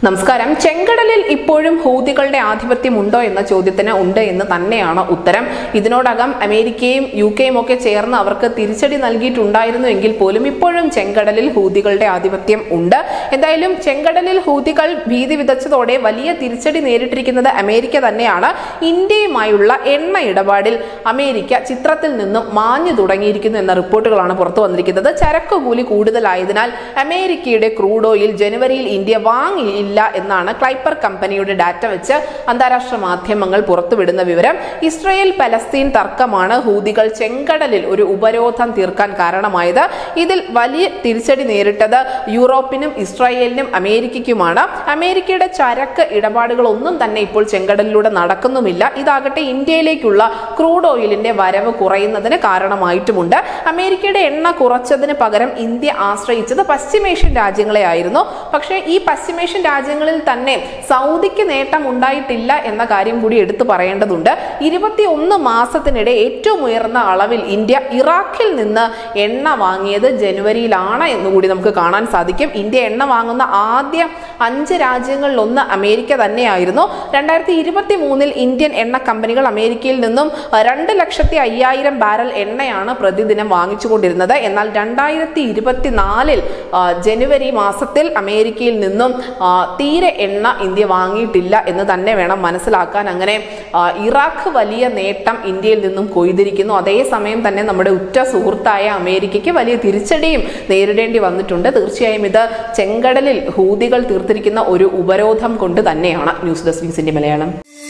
നമസ്കാരം. ചെങ്കടലിൽ ഇപ്പോഴും ഹൂതികളുടെ ആധിപത്യം ഉണ്ടോ എന്ന ചോദ്യത്തിന് ഉണ്ട് എന്ന് തന്നെയാണ് ഉത്തരം. ഇതിനോടകം അമേരിക്കയും യുകെയും ഒക്കെ ചേർന്ന് അവർക്ക് തിരിച്ചടി നൽകിയിട്ടുണ്ടായിരുന്നു എങ്കിൽ പോലും ഇപ്പോഴും ചെങ്കടലിൽ ഹൂതികളുടെ ആധിപത്യം ഉണ്ട്. എന്തായാലും ചെങ്കടലിൽ ഹൂതികൾ ഭീതി വിതച്ചതോടെ വലിയ തിരിച്ചടി നേരിട്ടിരിക്കുന്നത് അമേരിക്ക തന്നെയാണ്. ഇന്ത്യയുമായുള്ള എണ്ണ ഇടപാടിൽ അമേരിക്ക ചിത്രത്തിൽ നിന്നും മാഞ്ഞു തുടങ്ങിയിരിക്കുന്നു എന്ന റിപ്പോർട്ടുകളാണ് പുറത്തു വന്നിരിക്കുന്നത്. ചരക്കുകൂലി കൂടുതലായതിനാൽ അമേരിക്കയുടെ ക്രൂഡ് ഓയിൽ ജനുവരിയിൽ ഇന്ത്യ വാങ്ങിയില്ല എന്നാണ് ക്ലൈപ്പർ കമ്പനിയുടെ ഡാറ്റ വെച്ച് അന്താരാഷ്ട്ര മാധ്യമങ്ങൾ പുറത്തുവിടുന്ന വിവരം. ഇസ്രായേൽ പലസ്തീൻ തർക്കമാണ് ഹൂതികൾ ചെങ്കടലിൽ ഒരു ഉപരോധം തീർക്കാൻ കാരണമായത്. ഇതിൽ വലിയ തിരിച്ചടി നേരിട്ടത് യൂറോപ്പിനും ഇസ്രായേലിനും അമേരിക്കയ്ക്കുമാണ്. അമേരിക്കയുടെ ചരക്ക് ഇടപാടുകളൊന്നും തന്നെ ഇപ്പോൾ ചെങ്കടലിലൂടെ നടക്കുന്നുമില്ല. ഇതാകട്ടെ ഇന്ത്യയിലേക്കുള്ള ക്രൂഡ് ഓയിലിന്റെ വരവ് കുറയുന്നതിന് കാരണമായിട്ടുമുണ്ട്. അമേരിക്കയുടെ എണ്ണ കുറച്ചതിന് പകരം ഇന്ത്യ ആശ്രയിച്ചത് പശ്ചിമേഷ്യൻ രാജ്യങ്ങളെ ആയിരുന്നു. പക്ഷേ ഈ പശ്ചിമേഷ്യൻ രാജ്യങ്ങളിൽ തന്നെ സൗദിക്ക് നേട്ടം ഉണ്ടായിട്ടില്ല എന്ന കാര്യം കൂടി എടുത്തു പറയേണ്ടതുണ്ട്. 21 മാസത്തിനിടെ ഏറ്റവും ഉയർന്ന അളവിൽ ഇന്ത്യ ഇറാഖിൽ നിന്ന് എണ്ണ വാങ്ങിയത് ജനുവരിയിലാണ് എന്നുകൂടി നമുക്ക് കാണാൻ സാധിക്കും. ഇന്ത്യ എണ്ണ വാങ്ങുന്ന ആദ്യ 5 രാജ്യങ്ങളിലൊന്ന് അമേരിക്ക തന്നെയായിരുന്നു. 2023 ഇന്ത്യൻ എണ്ണ കമ്പനികൾ അമേരിക്കയിൽ നിന്നും 2,05,000 ബാരൽ എണ്ണയാണ് പ്രതിദിനം വാങ്ങിച്ചുകൊണ്ടിരുന്നത്. എന്നാൽ 2024 ജനുവരി മാസത്തിൽ അമേരിക്കയിൽ നിന്നും തീരെ എണ്ണ ഇന്ത്യ വാങ്ങിയിട്ടില്ല എന്ന് തന്നെ വേണം മനസ്സിലാക്കാൻ. അങ്ങനെ ഇറാഖ് വലിയ നേട്ടം ഇന്ത്യയിൽ നിന്നും കൊയ്തിരിക്കുന്നു. അതേസമയം തന്നെ നമ്മുടെ ഉറ്റ സുഹൃത്തായ അമേരിക്കയ്ക്ക് വലിയ തിരിച്ചടിയും നേരിടേണ്ടി വന്നിട്ടുണ്ട്. തീർച്ചയായും ഇത് ചെങ്കടലിൽ ഹൂതികൾ തീർത്തിരിക്കുന്ന ഒരു ഉപരോധം കൊണ്ട് തന്നെയാണ്. ന്യൂസ് ഡെസ്ക് ന്യൂസിന്റെ മലയാളം.